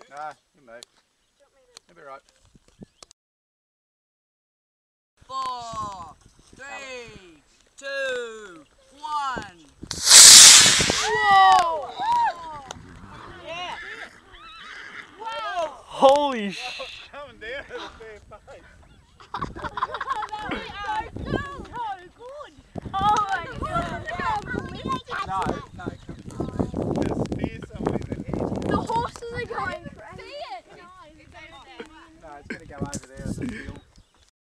Nah, you may. You'll be right. 4, 3, 2, 1. Whoa! Yeah. Wow. Holy sh! Coming down at a fair pace. That was so good. Oh my god. No,